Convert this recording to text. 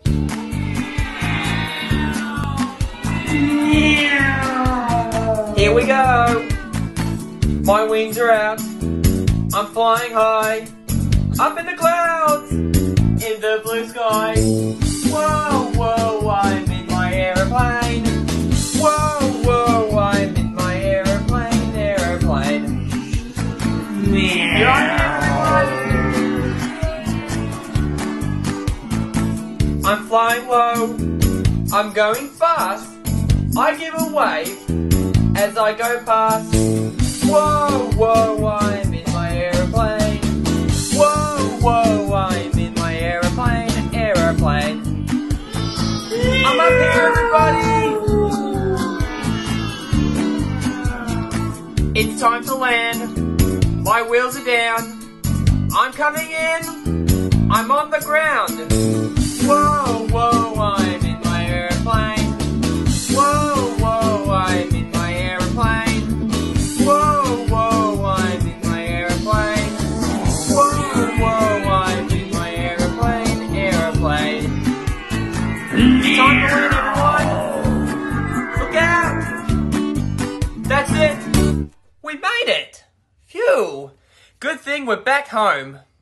Here we go. My wings are out. I'm flying high. Up in the clouds. In the blue sky. Whoa, whoa, I'm in my aeroplane. Whoa, whoa, I'm in my aeroplane, aeroplane. Here I am, everyone. I'm flying low. I'm going fast. I give a wave as I go past. Whoa, whoa, I'm in my aeroplane. Whoa, whoa, I'm in my aeroplane, aeroplane. I'm up here, everybody! It's time to land. My wheels are down. I'm coming in. I'm on the ground. Whoa, whoa, I'm in my aeroplane. Whoa, whoa, I'm in my aeroplane. Whoa, whoa, I'm in my aeroplane. Whoa, whoa, I'm in my aeroplane, aeroplane. It's time to land, everyone. Look out. That's it. We made it. Phew. Good thing we're back home.